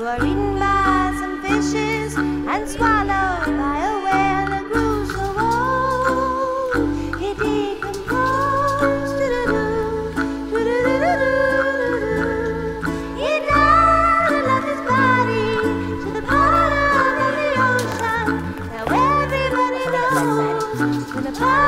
were eaten by some fishes and swallowed by a whale that grew so old he decomposed. He died and left his body to the bottom of the ocean. Now everybody knows to the bottom